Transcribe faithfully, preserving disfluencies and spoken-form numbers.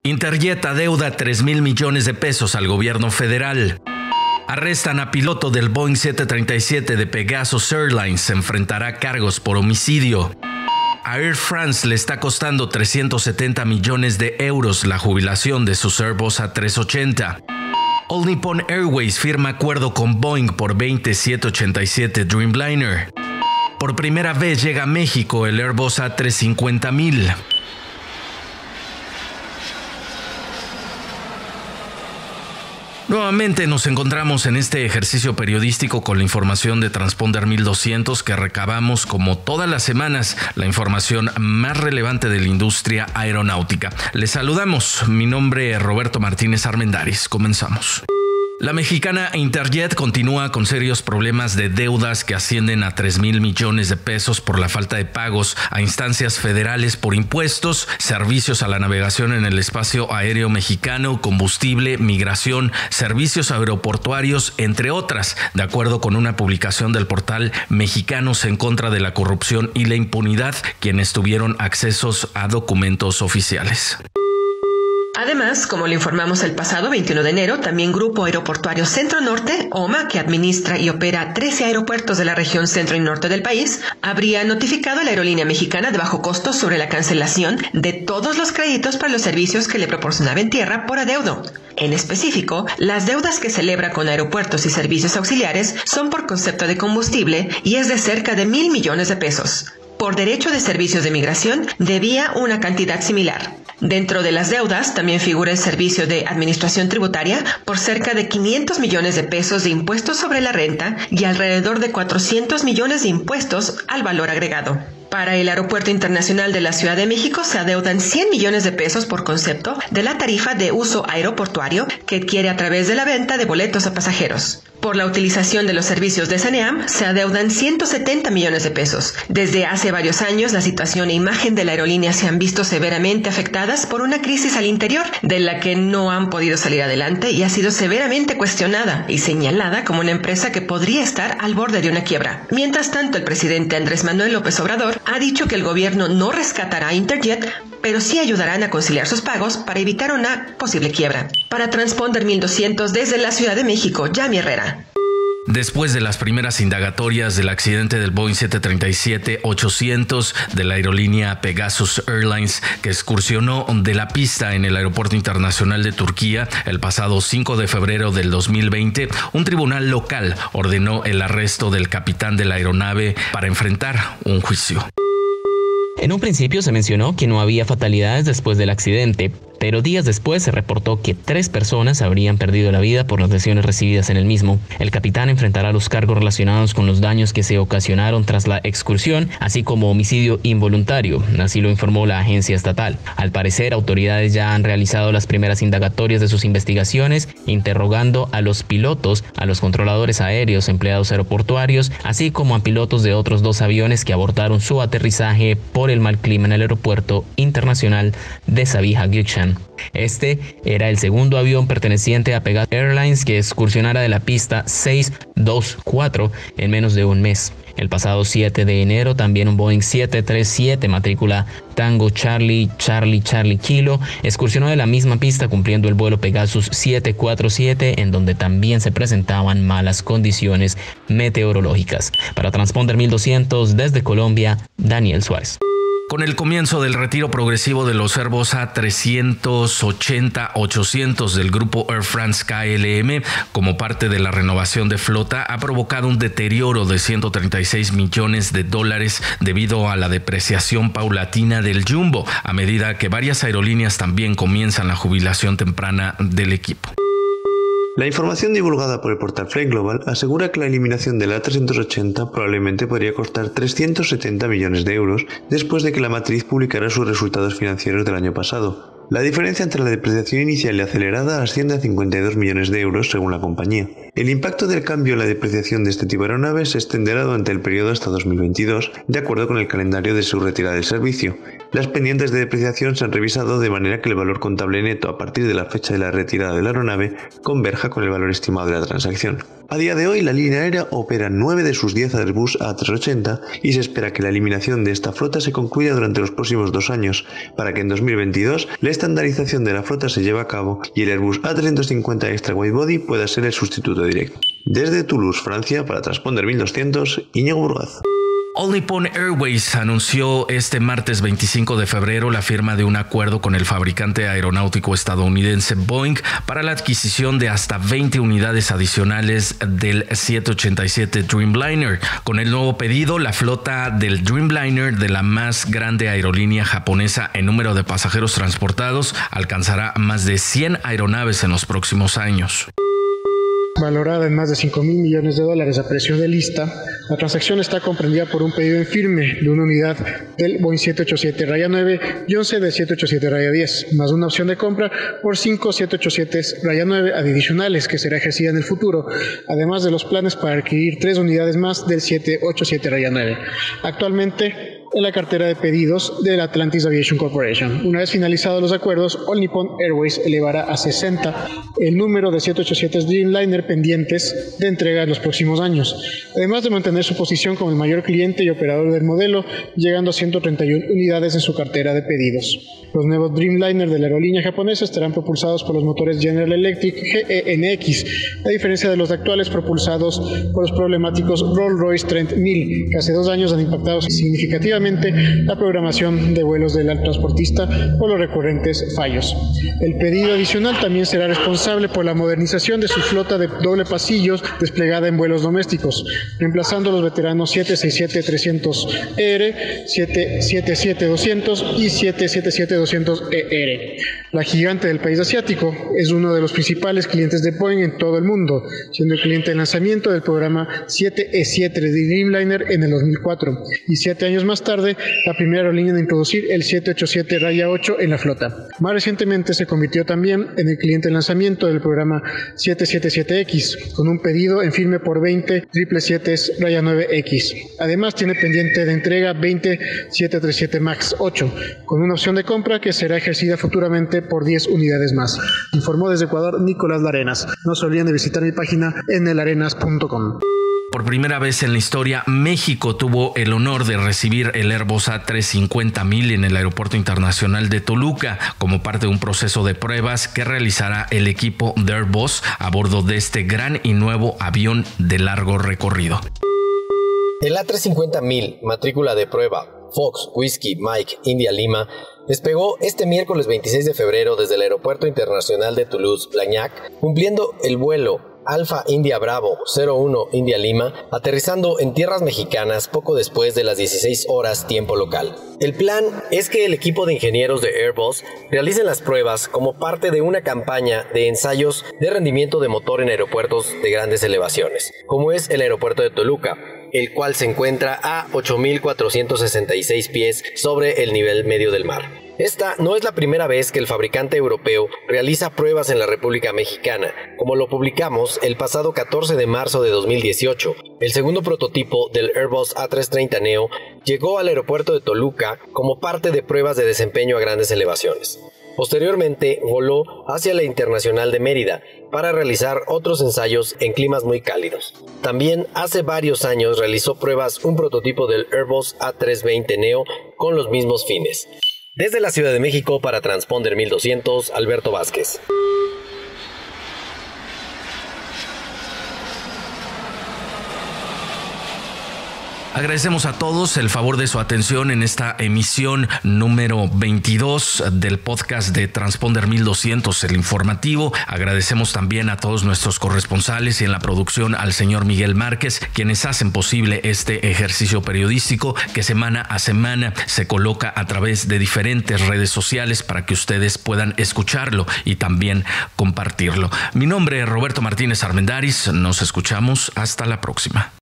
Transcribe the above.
Interjet adeuda tres mil millones de pesos al gobierno federal. Arrestan a piloto del Boeing siete treinta y siete de Pegasus Airlines. Se enfrentará a cargos por homicidio. A Air France le está costando trescientos setenta millones de euros la jubilación de sus Airbus A trescientos ochenta. All Nippon Airways firma acuerdo con Boeing por veinte setecientos ochenta y siete Dreamliner. Por primera vez llega a México el Airbus A trescientos cincuenta mil. Nuevamente nos encontramos en este ejercicio periodístico con la información de Transponder mil doscientos que recabamos como todas las semanas la información más relevante de la industria aeronáutica. Les saludamos, mi nombre es Roberto Martínez Armendáriz. Comenzamos. La mexicana Interjet continúa con serios problemas de deudas que ascienden a tres mil millones de pesos por la falta de pagos a instancias federales por impuestos, servicios a la navegación en el espacio aéreo mexicano, combustible, migración, servicios aeroportuarios, entre otras, de acuerdo con una publicación del portal Mexicanos en contra de la corrupción y la impunidad, quienes tuvieron accesos a documentos oficiales. Además, como le informamos el pasado veintiuno de enero, también Grupo Aeroportuario Centro Norte, O M A, que administra y opera trece aeropuertos de la región centro y norte del país, habría notificado a la aerolínea mexicana de bajo costo sobre la cancelación de todos los créditos para los servicios que le proporcionaba en tierra por adeudo. En específico, las deudas que celebra con aeropuertos y servicios auxiliares son por concepto de combustible y es de cerca de mil millones de pesos. Por derecho de servicios de migración, debía una cantidad similar. Dentro de las deudas también figura el servicio de administración tributaria por cerca de quinientos millones de pesos de impuestos sobre la renta y alrededor de cuatrocientos millones de impuestos al valor agregado. Para el Aeropuerto Internacional de la Ciudad de México se adeudan cien millones de pesos por concepto de la tarifa de uso aeroportuario que adquiere a través de la venta de boletos a pasajeros. Por la utilización de los servicios de CENEAM se adeudan ciento setenta millones de pesos. Desde hace varios años, la situación e imagen de la aerolínea se han visto severamente afectadas por una crisis al interior, de la que no han podido salir adelante y ha sido severamente cuestionada y señalada como una empresa que podría estar al borde de una quiebra. Mientras tanto, el presidente Andrés Manuel López Obrador ha dicho que el gobierno no rescatará a Interjet, pero sí ayudarán a conciliar sus pagos para evitar una posible quiebra. Para Transponder mil doscientos desde la Ciudad de México, Yami Herrera. Después de las primeras indagatorias del accidente del Boeing siete treinta y siete ochocientos de la aerolínea Pegasus Airlines que excursionó de la pista en el Aeropuerto Internacional de Turquía el pasado cinco de febrero del dos mil veinte, un tribunal local ordenó el arresto del capitán de la aeronave para enfrentar un juicio. En un principio se mencionó que no había fatalidades después del accidente, pero días después se reportó que tres personas habrían perdido la vida por las lesiones recibidas en el mismo. El capitán enfrentará los cargos relacionados con los daños que se ocasionaron tras la excursión, así como homicidio involuntario, así lo informó la agencia estatal. Al parecer, autoridades ya han realizado las primeras indagatorias de sus investigaciones, interrogando a los pilotos, a los controladores aéreos, empleados aeroportuarios, así como a pilotos de otros dos aviones que abortaron su aterrizaje por el mal clima en el aeropuerto internacional de Sabiha Gökçen. Este era el segundo avión perteneciente a Pegasus Airlines que excursionara de la pista seiscientos veinticuatro en menos de un mes. El pasado siete de enero también un Boeing siete treinta y siete matrícula Tango Charlie Charlie Charlie Kilo excursionó de la misma pista cumpliendo el vuelo Pegasus siete cuarenta y siete, en donde también se presentaban malas condiciones meteorológicas. Para Transponder mil doscientos desde Colombia, Daniel Suárez. Con el comienzo del retiro progresivo de los Airbus A trescientos ochenta ochocientos del grupo Air France K L M como parte de la renovación de flota ha provocado un deterioro de ciento treinta y seis millones de dólares debido a la depreciación paulatina del Jumbo, a medida que varias aerolíneas también comienzan la jubilación temprana del equipo. La información divulgada por el portal Flight Global asegura que la eliminación del A trescientos ochenta probablemente podría costar trescientos setenta millones de euros después de que la matriz publicara sus resultados financieros del año pasado. La diferencia entre la depreciación inicial y acelerada asciende a cincuenta y dos millones de euros según la compañía. El impacto del cambio en la depreciación de este tipo de aeronaves se extenderá durante el periodo hasta dos mil veintidós, de acuerdo con el calendario de su retirada del servicio. las pendientes de depreciación se han revisado de manera que el valor contable neto a partir de la fecha de la retirada de la aeronave converja con el valor estimado de la transacción. A día de hoy, la línea aérea opera nueve de sus diez Airbus A trescientos ochenta y se espera que la eliminación de esta flota se concluya durante los próximos dos años, para que en dos mil veintidós la estandarización de la flota se lleve a cabo y el Airbus A trescientos cincuenta Extra Widebody pueda ser el sustituto directo. Desde Toulouse, Francia, para Transponder mil doscientos, Íñigo Burgaz. All Nippon Airways anunció este martes veinticinco de febrero la firma de un acuerdo con el fabricante aeronáutico estadounidense Boeing para la adquisición de hasta veinte unidades adicionales del siete ochenta y siete Dreamliner. Con el nuevo pedido, la flota del Dreamliner, de la más grande aerolínea japonesa en número de pasajeros transportados, alcanzará más de cien aeronaves en los próximos años. Valorada en más de cinco mil millones de dólares a precio de lista, la transacción está comprendida por un pedido en firme de una unidad del Boeing siete ochenta y siete nueve y once del siete ochenta y siete diez, más una opción de compra por cinco siete ochenta y siete nueve adicionales que será ejercida en el futuro, además de los planes para adquirir tres unidades más del siete ochenta y siete nueve. Actualmente, en la cartera de pedidos del Atlantis Aviation Corporation. Una vez finalizados los acuerdos, All Nippon Airways elevará a sesenta el número de siete ochenta y siete Dreamliner pendientes de entrega en los próximos años, además de mantener su posición como el mayor cliente y operador del modelo, llegando a ciento treinta y una unidades en su cartera de pedidos. Los nuevos Dreamliner de la aerolínea japonesa estarán propulsados por los motores General Electric G E N X, a diferencia de los actuales propulsados por los problemáticos Rolls-Royce Trent mil, que hace dos años han impactado significativamente la programación de vuelos del transportista por los recurrentes fallos. El pedido adicional también será responsable por la modernización de su flota de doble pasillos desplegada en vuelos domésticos, reemplazando los veteranos siete sesenta y siete trescientos E R, siete setenta y siete doscientos y siete setenta y siete doscientos E R. La gigante del país asiático es uno de los principales clientes de Boeing en todo el mundo, siendo el cliente de lanzamiento del programa siete E siete de Dreamliner en el dos mil cuatro y siete años más tarde la primera aerolínea en introducir el siete ochenta y siete ocho en la flota. Más recientemente se convirtió también en el cliente de lanzamiento del programa siete setenta y siete X, con un pedido en firme por veinte siete siete siete nueve X. Además tiene pendiente de entrega veinte siete treinta y siete MAX ocho, con una opción de compra que será ejercida futuramente por diez unidades más. Informó desde Ecuador Nicolás Larenas. No se olviden de visitar mi página en el arenas punto com. Por primera vez en la historia, México tuvo el honor de recibir el Airbus A trescientos cincuenta mil en el Aeropuerto Internacional de Toluca, como parte de un proceso de pruebas que realizará el equipo de Airbus a bordo de este gran y nuevo avión de largo recorrido. El A trescientos cincuenta mil, matrícula de prueba Fox, Whiskey, Mike, India, Lima, despegó este miércoles veintiséis de febrero desde el Aeropuerto Internacional de Toulouse-Blagnac, cumpliendo el vuelo Alfa India Bravo cero uno India Lima, aterrizando en tierras mexicanas poco después de las dieciséis horas tiempo local. El plan es que el equipo de ingenieros de Airbus realicen las pruebas como parte de una campaña de ensayos de rendimiento de motor en aeropuertos de grandes elevaciones, como es el aeropuerto de Toluca, el cual se encuentra a ocho mil cuatrocientos sesenta y seis pies sobre el nivel medio del mar. Esta no es la primera vez que el fabricante europeo realiza pruebas en la República Mexicana, como lo publicamos el pasado catorce de marzo de dos mil dieciocho. El segundo prototipo del Airbus A trescientos treinta neo llegó al aeropuerto de Toluca como parte de pruebas de desempeño a grandes elevaciones. Posteriormente voló hacia la Internacional de Mérida para realizar otros ensayos en climas muy cálidos. También hace varios años realizó pruebas un prototipo del Airbus A trescientos veinte neo con los mismos fines. Desde la Ciudad de México para Transponder mil doscientos, Alberto Vázquez. Agradecemos a todos el favor de su atención en esta emisión número veintidós del podcast de Transponder mil doscientos, el informativo. Agradecemos también a todos nuestros corresponsales y en la producción al señor Miguel Márquez, quienes hacen posible este ejercicio periodístico que semana a semana se coloca a través de diferentes redes sociales para que ustedes puedan escucharlo y también compartirlo. Mi nombre es Roberto Martínez Armendáriz. Nos escuchamos hasta la próxima.